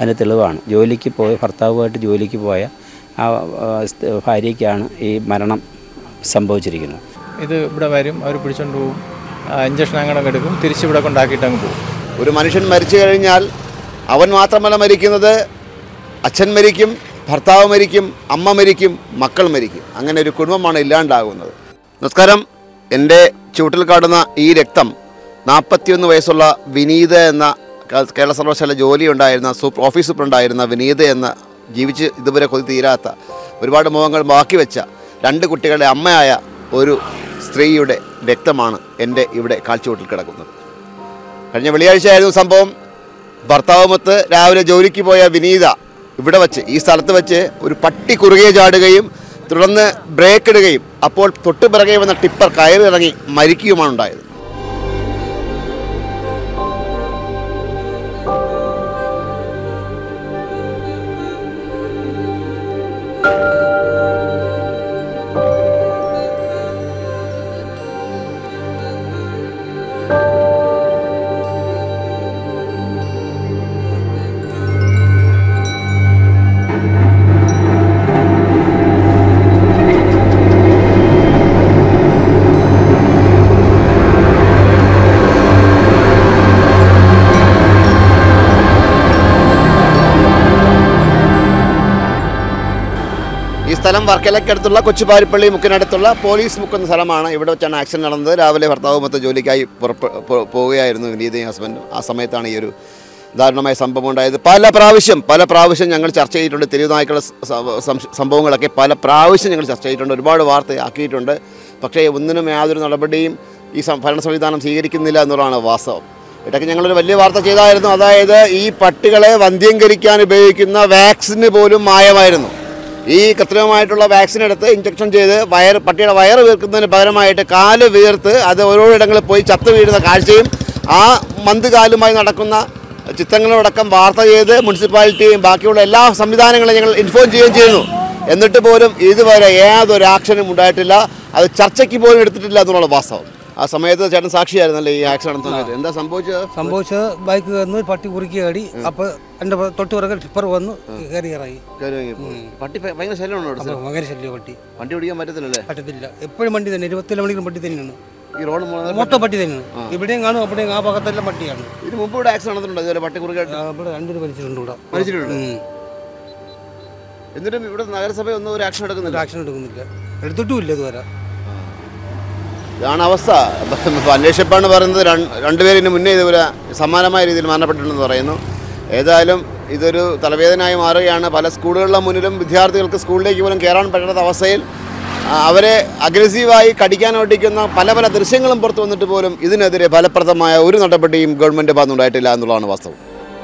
അതിന് തെളിവാണ്. ജോലിക്ക് പോയ ഭർത്താവുമായിട്ട് ജോലിക്ക് പോയ ആ ഭാര്യയ്ക്കാണ് ഈ മരണം സംഭവിച്ചിരിക്കുന്നത്. ഇത് ഇവിടെ വരും, അവർ പിടിച്ചുകൊണ്ട് പോകും, ഇഞ്ചക്ഷൻ അങ്ങനെ എടുക്കും, തിരിച്ചിവിടെ കൊണ്ടാക്കിയിട്ട് അങ്ങ് പോകും. ഒരു മനുഷ്യൻ മരിച്ചു കഴിഞ്ഞാൽ അവൻ മാത്രമല്ല മരിക്കുന്നത്, അച്ഛൻ മരിക്കും, ഭർത്താവ് മരിക്കും, അമ്മ മരിക്കും, മക്കൾ മരിക്കും. അങ്ങനെ ഒരു കുടുംബമാണ് ഇല്ലാണ്ടാകുന്നത്. നമസ്കാരം. എൻ്റെ ചുവട്ടിൽ കാണുന്ന ഈ രക്തം 41 വയസ്സുള്ള വിനീത എന്ന കേരള സർവകലാശാല ജോലി ഉണ്ടായിരുന്ന ഓഫീസ് സൂപ്രണ്ടായിരുന്ന വിനീത എന്ന ജീവിച്ച് ഇതുവരെ കൊതി തീരാത്ത ഒരുപാട് മുഖങ്ങൾ ബാക്കി വെച്ച 2 കുട്ടികളുടെ അമ്മയായ ഒരു സ്ത്രീയുടെ രക്തമാണ് എൻ്റെ ഇവിടെ കാൽച്ചുവട്ടിൽ കിടക്കുന്നത്. കഴിഞ്ഞ വെള്ളിയാഴ്ചയായിരുന്നു സംഭവം. ഭർത്താവുമൊത്ത് രാവിലെ ജോലിക്ക് പോയ വിനീത ഇവിടെ വച്ച്, ഈ സ്ഥലത്ത് വെച്ച് ഒരു പട്ടി കുറുകെ ചാടുകയും തുടർന്ന് ബ്രേക്ക് ഇടുകയും അപ്പോൾ തൊട്ട് പിറകെ വന്ന ടിപ്പർ കയറിറങ്ങി മരിക്കുകയുമാണ് ഉണ്ടായത്. ഈ സ്ഥലം വർക്കലയ്ക്കടുത്തുള്ള കൊച്ചുപാരിപ്പള്ളി മുക്കിനടുത്തുള്ള പോലീസ് മുക്കുന്ന സ്ഥലമാണ്. ഇവിടെ വെച്ചാണ് ആക്സിഡൻറ്റ് നടന്നത്. രാവിലെ ഭർത്താവുമൊത്ത് ജോലിക്കായി പോവുകയായിരുന്നു വിനീതയും ഹസ്ബൻഡും. ആ സമയത്താണ് ഈ ഒരു ദാരുണമായ സംഭവം ഉണ്ടായത്. പല പ്രാവശ്യം ഞങ്ങൾ ചർച്ച ചെയ്തിട്ടുണ്ട്. തെരുവുനായ്ക്കളുടെ സംഭവങ്ങളൊക്കെ പല പ്രാവശ്യം ഞങ്ങൾ ചർച്ച ചെയ്തിട്ടുണ്ട്, ഒരുപാട് വാർത്തയാക്കിയിട്ടുണ്ട്. പക്ഷേ ഒന്നിനും യാതൊരു നടപടിയും ഈ ഭരണ സംവിധാനം സ്വീകരിക്കുന്നില്ല എന്നുള്ളതാണ് വാസ്തവം. ഇടയ്ക്ക് ഞങ്ങളൊരു വലിയ വാർത്ത ചെയ്തായിരുന്നു. അതായത് ഈ പട്ടികളെ വന്ധ്യംകരിക്കാൻ ഉപയോഗിക്കുന്ന വാക്സിന് പോലും മായമായിരുന്നു. ഈ കൃത്രിമമായിട്ടുള്ള വാക്സിൻ എടുത്ത് ഇഞ്ചക്ഷൻ ചെയ്ത് പട്ടിയുടെ വയറ് വീർക്കുന്നതിന് പകരമായിട്ട് കാല് വീർത്ത് അത് ഓരോയിടങ്ങളിൽ പോയി ചത്തു വീഴുന്ന കാഴ്ചയും ആ മന്തുകാലുമായി നടക്കുന്ന ചിത്രങ്ങളടക്കം വാർത്ത ചെയ്ത് മുനിസിപ്പാലിറ്റിയും ബാക്കിയുള്ള എല്ലാ സംവിധാനങ്ങളും ഞങ്ങൾ ഇൻഫോം ചെയ്യുകയും ചെയ്യുന്നു. എന്നിട്ട് പോലും ഇതുവരെ യാതൊരു ആക്ഷനും ഉണ്ടായിട്ടില്ല. അത് ചർച്ചയ്ക്ക് പോലും എടുത്തിട്ടില്ല എന്നുള്ള വാസ്തവം. ആ സമയത്ത് ചേട്ടൻ സാക്ഷിയായിരുന്നല്ലേ ഈ ആക്സിഡന്റ് സമയത്ത്? എന്താ സംഭവിച്ചത്? ബൈക്ക് വന്ന് പട്ടി കുറുക്കി കയറി. അപ്പോൾ എൻ്റെ തൊട്ട് പിറകെ ടിപ്പർ വന്ന് കയറി ഇറങ്ങി. പട്ടി ഭയങ്കര ശല്യമാണോ? ഭയങ്കര ശല്യം. വണ്ടി ഓടിക്കാൻ പറ്റത്തില്ല. എപ്പോഴും വണ്ടി തന്നെ, 24 മണിക്കൂർ വണ്ടി തന്നെയാണ്. ഈ റോഡ് മൊത്തം പട്ടി തന്നെയാണ്. ഇവിടെയും കാണും, അവിടെയും ആ ഭാഗത്തെല്ലാം പട്ടിയാണ്. ഇതിന് മുമ്പ് ഇവിടെ ആക്സിഡന്റ് നടന്നിട്ടുണ്ടോ? പട്ടി കുറുക്കി ഇവിടെ 2 പേര് മരിച്ചിട്ടുണ്ട്. എന്നിട്ടും ഇവിടെ നഗരസഭ ഒന്നും ഒരു ആക്ഷൻ എടുക്കുന്നില്ല. എടുത്തിട്ടുമില്ല ഇതുവരെ. ഇതാണ് അവസ്ഥ. അന്വേഷിപ്പാണ് പറയുന്നത് 2 പേരിന് മുന്നേ ഇതുപോലെ സമാനമായ രീതിയിൽ മരണപ്പെട്ടിട്ടുണ്ടെന്ന് പറയുന്നു. ഏതായാലും ഇതൊരു തലവേദനയായി മാറുകയാണ്. പല സ്കൂളുകളുടെ മുന്നിലും വിദ്യാർത്ഥികൾക്ക് സ്കൂളിലേക്ക് പോലും കയറാൻ പറ്റാത്ത അവസ്ഥയിൽ അവരെ അഗ്രസീവായി കടിക്കാൻ ഓടിക്കുന്ന പല ദൃശ്യങ്ങളും പുറത്തു വന്നിട്ട് പോലും ഇതിനെതിരെ ഫലപ്രദമായ ഒരു നടപടിയും ഗവൺമെൻറ് ഭാഗത്തുനിന്നുണ്ടായിട്ടില്ല എന്നുള്ളതാണ് വാസ്തവം.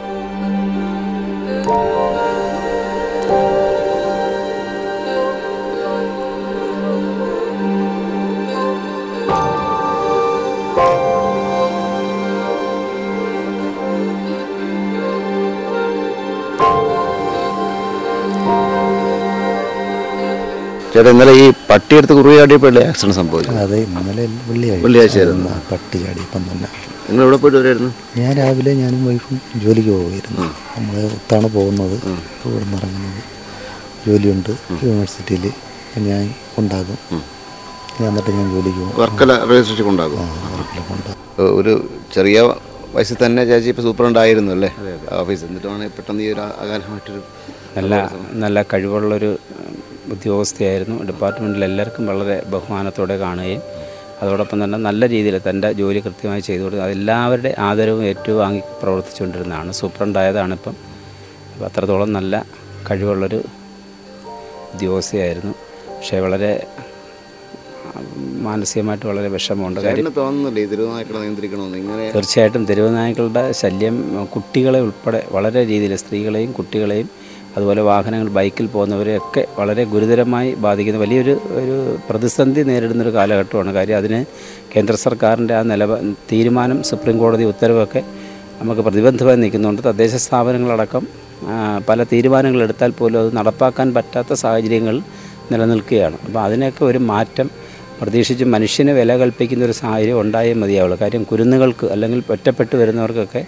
ചേട്ടാ, ഇന്നലെ ഈ പട്ടിയെടുത്ത് കുറുകെ ചാടിയപ്പോഴല്ലേ ആക്സിഡന്റ് സംഭവിച്ചത്? അതെ, ഇന്നലെ വെള്ളിയാഴ്ചയായിരുന്നു. പട്ടി ചാടിയപ്പം തന്നെ. നിങ്ങൾ എവിടെ പോയിട്ട് വരായിരുന്നു? ഞാൻ രാവിലെ ഞാനും വൈഫും ജോലിക്ക് പോകുമായിരുന്നു. നമ്മൾ ഒത്താണ് പോകുന്നത്, ഇവിടെ നിന്ന് ഇറങ്ങുന്നത്. ജോലിയുണ്ട് യൂണിവേഴ്സിറ്റിയിൽ, ഞാൻ ഉണ്ടാകും. എന്നിട്ട് ഞാൻ ജോലിക്ക് പോകും. വർക്കല റെയിൽവേ സ്റ്റേഷൻ ഉണ്ടാകും. ഒരു ചെറിയ വയസ്സിൽ തന്നെ ചേച്ചി ഇപ്പോൾ സൂപ്രണ്ടായിരുന്നു അല്ലേ ഓഫീസ്? എന്നിട്ടാണ് പെട്ടെന്ന് ഈ ഒരു അകാലമായിട്ടൊരു നല്ല കഴിവുള്ളൊരു ഉദ്യോഗസ്ഥയായിരുന്നു. ഡിപ്പാർട്ട്മെൻറ്റിൽ എല്ലാവർക്കും വളരെ ബഹുമാനത്തോടെ കാണുകയും അതോടൊപ്പം തന്നെ നല്ല രീതിയിൽ തൻ്റെ ജോലി കൃത്യമായി ചെയ്തു കൊടുക്കുക, അതെല്ലാവരുടെ ആദരവും ഏറ്റുവാങ്ങി പ്രവർത്തിച്ചുകൊണ്ടിരുന്നതാണ്. സൂപ്രണ്ടായതാണിപ്പം. അപ്പോൾ അത്രത്തോളം നല്ല കഴിവുള്ളൊരു ഉദ്യോഗസ്ഥയായിരുന്നു. പക്ഷേ വളരെ മാനസികമായിട്ട് വളരെ വിഷമമുണ്ട്. തീർച്ചയായിട്ടും തെരുവ് നായ്ക്കളുടെ ശല്യം കുട്ടികളെ ഉൾപ്പെടെ വളരെ രീതിയിൽ, സ്ത്രീകളെയും കുട്ടികളെയും അതുപോലെ വാഹനങ്ങൾ ബൈക്കിൽ പോകുന്നവരെയൊക്കെ വളരെ ഗുരുതരമായി ബാധിക്കുന്ന വലിയൊരു പ്രതിസന്ധി നേരിടുന്നൊരു കാലഘട്ടമാണ്. കാര്യം അതിന് കേന്ദ്ര സർക്കാരിൻ്റെ ആ തീരുമാനം, സുപ്രീം കോടതി ഉത്തരവൊക്കെ നമുക്ക് പ്രതിബന്ധമായി നിൽക്കുന്നുണ്ട്. തദ്ദേശ സ്ഥാപനങ്ങളടക്കം പല തീരുമാനങ്ങൾ എടുത്താൽ പോലും അത് നടപ്പാക്കാൻ പറ്റാത്ത സാഹചര്യങ്ങൾ നിലനിൽക്കുകയാണ്. അപ്പോൾ അതിനൊക്കെ ഒരു മാറ്റം പ്രതീക്ഷിച്ച് മനുഷ്യന് വില കൽപ്പിക്കുന്ന ഒരു സാഹചര്യം ഉണ്ടായേ മതിയാവുള്ളൂ. കാര്യം കുരുന്നുകൾക്ക് അല്ലെങ്കിൽ ഒറ്റപ്പെട്ട് വരുന്നവർക്കൊക്കെ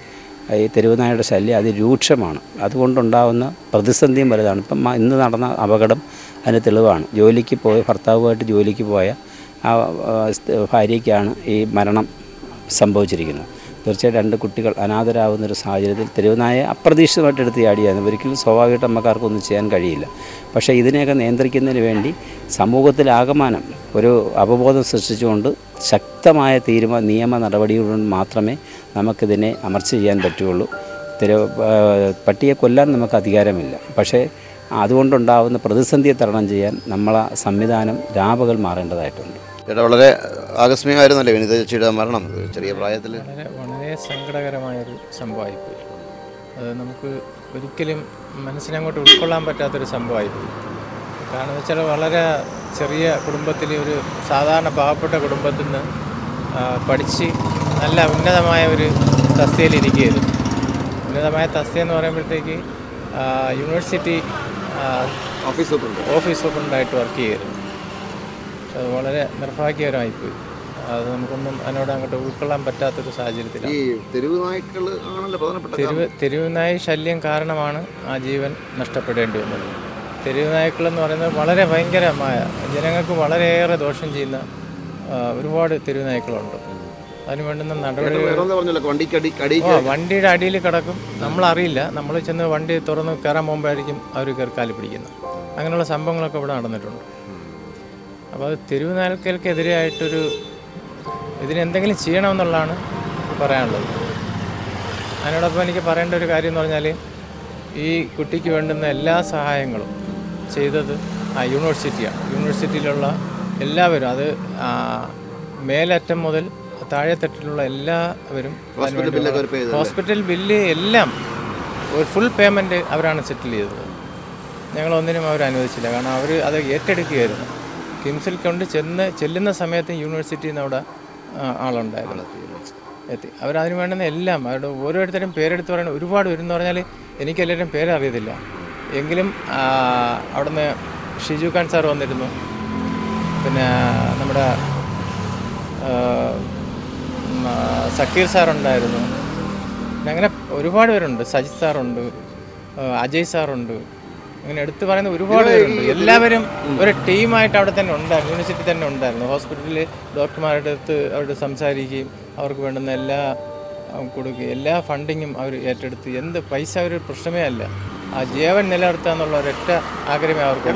ഈ തെരുവുനായയുടെ ശല്യം അതിരൂക്ഷമാണ്. അതുകൊണ്ടുണ്ടാകുന്ന പ്രതിസന്ധിയും വലുതാണ്. ഇപ്പം ഇന്ന് നടന്ന അപകടം അതിന് തെളിവാണ്. ജോലിക്ക് പോയി ഭർത്താവുമായിട്ട് ജോലിക്ക് പോയ ആ ഭാര്യയ്ക്കാണ് ഈ മരണം സംഭവിച്ചിരിക്കുന്നത്. തീർച്ചയായും 2 കുട്ടികൾ അനാഥരാകുന്നൊരു സാഹചര്യത്തിൽ തെരുവുനായെ അപ്രതീക്ഷിതമായിട്ട് എടുത്ത് ചാടിയാണ്. ഒരിക്കലും സ്വാഭാവികമായിട്ട് അമ്മക്കാർക്കൊന്നും ചെയ്യാൻ കഴിയില്ല. പക്ഷേ ഇതിനെയൊക്കെ നിയന്ത്രിക്കുന്നതിന് വേണ്ടി സമൂഹത്തിലാകമാനം ഒരു അവബോധം സൃഷ്ടിച്ചുകൊണ്ട് ശക്തമായ നിയമ നടപടികളുകൊണ്ട് മാത്രമേ നമുക്കിതിനെ അമർച്ച ചെയ്യാൻ പറ്റുകയുള്ളൂ. പട്ടിയെ കൊല്ലാൻ നമുക്ക് അധികാരമില്ല. പക്ഷേ അതുകൊണ്ടുണ്ടാകുന്ന പ്രതിസന്ധിയെ തരണം ചെയ്യാൻ നമ്മളെ സംവിധാനം രാപകൽ മാറേണ്ടതായിട്ടുണ്ട്. ചേട്ടാ, വളരെ ആകസ്മികമായിരുന്നല്ലേ വിനീത ചേച്ചിയുടെ മരണം? ചെറിയ പ്രായത്തിൽ വളരെ സങ്കടകരമായൊരു സംഭവമായിപ്പോയി. അത് നമുക്ക് ഒരിക്കലും മനസ്സിനങ്ങോട്ട് ഉൾക്കൊള്ളാൻ പറ്റാത്തൊരു സംഭവമായിപ്പോയി. കാരണം എന്ന് വെച്ചാൽ വളരെ ചെറിയ കുടുംബത്തിൽ, ഒരു സാധാരണ പാവപ്പെട്ട കുടുംബത്തിൽ നിന്ന് പഠിച്ച് നല്ല ഉന്നതമായ ഒരു തസ്തികയിലിരിക്കുകയായിരുന്നു. ഉന്നതമായ തസ്തിക എന്ന് പറയുമ്പോഴത്തേക്ക് യൂണിവേഴ്സിറ്റി ഓഫീസ് സൂപ്രണ്ടായിട്ട് വർക്ക് ചെയ്യുമായിരുന്നു. അത് വളരെ നിർഭാഗ്യകരമായിപ്പോയി. അത് നമുക്കൊന്നും അതിനോട് അങ്ങോട്ട് ഉൾക്കൊള്ളാൻ പറ്റാത്തൊരു സാഹചര്യത്തിലാണ്. തെരുവ് നായ ശല്യം കാരണമാണ് ആ ജീവൻ നഷ്ടപ്പെടേണ്ടി വന്നത്. തെരുവ് നായ്ക്കളെന്ന് പറയുന്നത് വളരെ ഭയങ്കരമായ, ജനങ്ങൾക്ക് വളരെയേറെ ദോഷം ചെയ്യുന്ന ഒരുപാട് തെരുവ് നായ്ക്കളുണ്ട്. അതിന് വേണ്ടുന്ന നടപടികൾ വണ്ടിയുടെ അടിയിൽ കിടക്കും, നമ്മളറിയില്ല. നമ്മൾ ചെന്ന് വണ്ടി തുറന്ന് കയറാൻ പോകുമ്പോഴായിരിക്കും അവർ കയറി പിടിക്കുന്നത്. അങ്ങനെയുള്ള സംഭവങ്ങളൊക്കെ ഇവിടെ നടന്നിട്ടുണ്ട്. അപ്പോൾ അത് തെരുവ് നായ്ക്കൾക്കെതിരെയായിട്ടൊരു ഇതിനെന്തെങ്കിലും ചെയ്യണമെന്നുള്ളതാണ് പറയാനുള്ളത്. അതിനോടൊപ്പം എനിക്ക് പറയേണ്ട ഒരു കാര്യം എന്ന് പറഞ്ഞാൽ, ഈ കുട്ടിക്ക് വേണ്ടുന്ന എല്ലാ സഹായങ്ങളും ചെയ്തത് ആ യൂണിവേഴ്സിറ്റിയാണ്. യൂണിവേഴ്സിറ്റിയിലുള്ള എല്ലാവരും, അത് മേലറ്റം മുതൽ താഴെത്തട്ടിലുള്ള എല്ലാവരും ഹോസ്പിറ്റൽ ബില്ല് എല്ലാം ഒരു ഫുൾ പേയ്മെൻറ്റ് അവരാണ് സെറ്റിൽ ചെയ്തത്. ഞങ്ങളൊന്നിനും അവർ അനുവദിച്ചില്ല. കാരണം അവർ അത് ഏറ്റെടുക്കുകയായിരുന്നു. കിംസിൽ കൊണ്ട് ചെല്ലുന്ന സമയത്ത് യൂണിവേഴ്സിറ്റിയിൽ നിന്ന് അവിടെ ആളുണ്ടായിരുന്നു, എത്തി. അവരതിന് വേണ്ടുന്ന എല്ലാം അവരുടെ ഓരോരുത്തരും പേരെടുത്ത് പറയുന്നത് ഒരുപാട് വരും. പറഞ്ഞാൽ എനിക്കെല്ലാവരും പേരറിയത്തില്ല. എങ്കിലും അവിടുന്ന് ഷിജു ഖാൻ സാർ വന്നിരുന്നു, പിന്നെ നമ്മുടെ സക്കീർ സാറുണ്ടായിരുന്നു, പിന്നെ അങ്ങനെ ഒരുപാട് പേരുണ്ട്. സജിത് സാറുണ്ട്, അജയ് സാറുണ്ട്, അങ്ങനെ എടുത്തു പറയുന്ന ഒരുപാട് പേരുണ്ട്. എല്ലാവരും ഒരു ടീമായിട്ട് അവിടെ തന്നെ ഉണ്ടായിരുന്നു, യൂണിവേഴ്സിറ്റി തന്നെ ഉണ്ടായിരുന്നു. ഹോസ്പിറ്റലിൽ ഡോക്ടർമാരുടെ അടുത്ത് അവരോട് സംസാരിക്കുകയും അവർക്ക് വേണ്ടുന്ന എല്ലാ കൊടുക്കുകയും എല്ലാ ഫണ്ടിങ്ങും അവർ ഏറ്റെടുത്ത്, എന്ത് പൈസ ഒരു പ്രശ്നമേ അല്ല, ആ ജീവൻ നിലനിർത്തുക എന്നുള്ള ഒരൊറ്റ ആഗ്രഹമേ അവർക്ക്.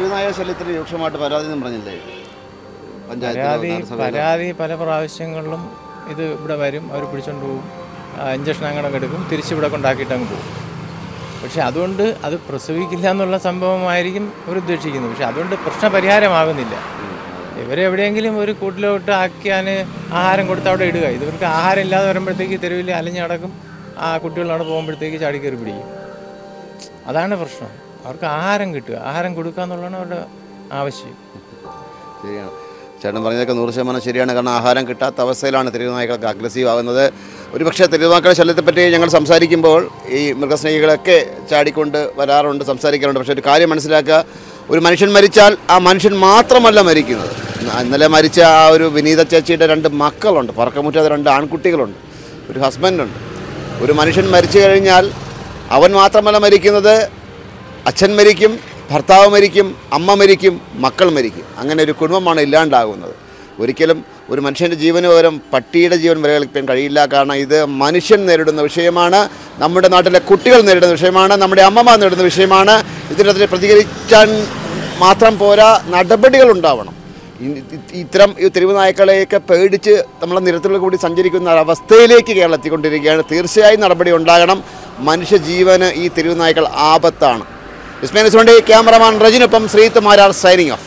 പരാതി പല പ്രാവശ്യങ്ങളിലും ഇത് ഇവിടെ വരും, അവർ പിടിച്ചുകൊണ്ട് പോകും, ഇഞ്ചക്ഷൻ അങ്ങനെ എടുക്കും, തിരിച്ചിവിടെ കൊണ്ടാക്കിയിട്ട് അങ്ങ് പോകും. പക്ഷെ അതുകൊണ്ട് അത് പ്രസവിക്കില്ല എന്നുള്ള സംഭവമായിരിക്കും അവർ ഉദ്ദേശിക്കുന്നത്. പക്ഷെ അതുകൊണ്ട് പ്രശ്നപരിഹാരമാകുന്നില്ല. ഇവരെവിടെയെങ്കിലും ഒരു കൂട്ടിലോട്ട് ആക്കിയാൽ ആഹാരം കൊടുത്ത് അവിടെ ഇടുക. ഇവർക്ക് ആഹാരം ഇല്ലാതെ വരുമ്പോഴത്തേക്ക് തെരുവിൽ അലഞ്ഞ് നടക്കും. ആ കുട്ടികളവിടെ പോകുമ്പോഴത്തേക്ക് ചാടിക്കയറി പിടിക്കും. അതാണ് പ്രശ്നം. അവർക്ക് ആഹാരം കിട്ടുക, ആഹാരം കൊടുക്കുക എന്നുള്ളതാണ് അവരുടെ ആവശ്യം. ശരിയാണ് ചേട്ടൻ പറഞ്ഞതൊക്കെ 100% ശരിയാണ്. കാരണം ആഹാരം കിട്ടാത്ത അവസ്ഥയിലാണ് തെരുവ് നായ്ക്കളൊക്കെ അഗ്രസീവ് ആകുന്നത്. ഒരുപക്ഷെ തെരുവ് നായ്ക്കളുടെ ശല്യത്തെപ്പറ്റി ഞങ്ങൾ സംസാരിക്കുമ്പോൾ ഈ മൃഗസ്നേഹികളൊക്കെ ചാടിക്കൊണ്ട് വരാറുണ്ട്, സംസാരിക്കാറുണ്ട്. പക്ഷേ ഒരു കാര്യം മനസ്സിലാക്കുക, ഒരു മനുഷ്യൻ മരിച്ചാൽ ആ മനുഷ്യൻ മാത്രമല്ല മരിക്കുന്നത്. ഇന്നലെ മരിച്ച ആ ഒരു വിനീത ചേച്ചിയുടെ 2 മക്കളുണ്ട്, പറക്കമുറ്റാത്ത 2 ആൺകുട്ടികളുണ്ട്, ഒരു ഹസ്ബൻഡുണ്ട്. ഒരു മനുഷ്യൻ മരിച്ചു കഴിഞ്ഞാൽ അവൻ മാത്രമല്ല മരിക്കുന്നത്, അച്ഛൻ മരിക്കും, ഭർത്താവ് മരിക്കും, അമ്മ മരിക്കും, മക്കൾ മരിക്കും. അങ്ങനെ ഒരു കുടുംബമാണ് ഇല്ലാണ്ടാകുന്നത്. ഒരിക്കലും ഒരു മനുഷ്യൻ്റെ ജീവന് പകരം പട്ടിയുടെ ജീവൻ വരെ കളിക്കാൻ കഴിയില്ല. കാരണം ഇത് മനുഷ്യൻ നേരിടുന്ന വിഷയമാണ്, നമ്മുടെ നാട്ടിലെ കുട്ടികൾ നേരിടുന്ന വിഷയമാണ്, നമ്മുടെ അമ്മമാർ നേരിടുന്ന വിഷയമാണ്. ഇതിനെതിരെ പ്രതികരിക്കാൻ മാത്രം പോരാ, നടപടികൾ ഉണ്ടാവണം. ഇത്തരം ഈ തെരുവ് നായ്ക്കളെയൊക്കെ പേടിച്ച് നമ്മളെ നിരത്തിലുള്ള കൂടി സഞ്ചരിക്കുന്ന അവസ്ഥയിലേക്ക് കേരളം എത്തിക്കൊണ്ടിരിക്കുകയാണ്. തീർച്ചയായും നടപടി ഉണ്ടാകണം. മനുഷ്യജീവന് ഈ തെരുവ് നായ്ക്കൾ ആപത്താണ്. ക്യാമറമാൻ റജിനൊപ്പം ശ്രീത്ത് മാരാർ സൈനിങ് ഓഫ്.